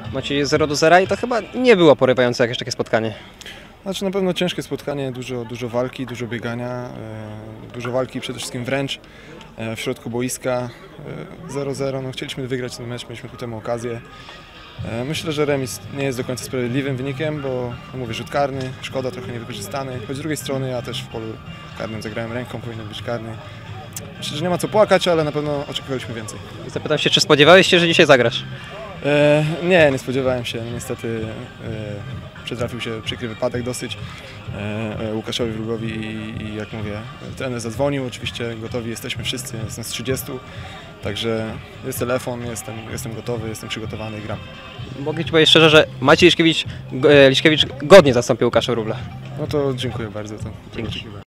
Macie 0-0 i to chyba nie było porywające jakieś takie spotkanie. Znaczy na pewno ciężkie spotkanie, dużo walki, dużo biegania, dużo walki przede wszystkim wręcz w środku boiska. 0-0, no chcieliśmy wygrać ten mecz, mieliśmy ku temu okazję. Myślę, że remis nie jest do końca sprawiedliwym wynikiem, bo mówię, rzut karny, szkoda trochę niewykorzystany, choć z drugiej strony ja też w polu karnym zagrałem ręką, powinien być karny. Myślę, że nie ma co płakać, ale na pewno oczekiwaliśmy więcej. Zapytam się, czy spodziewałeś się, że dzisiaj zagrasz? Nie spodziewałem się. Niestety przytrafił się przykry wypadek dosyć Łukaszowi Wrógowi i jak mówię, trener zadzwonił, oczywiście gotowi jesteśmy wszyscy, jest nas 30, także jest telefon, jestem gotowy, jestem przygotowany i gram. Mogę Ci powiedzieć szczerze, że Maciej Liszkiewicz godnie zastąpił Łukasza Wróbla. No to dziękuję bardzo. Dzięki.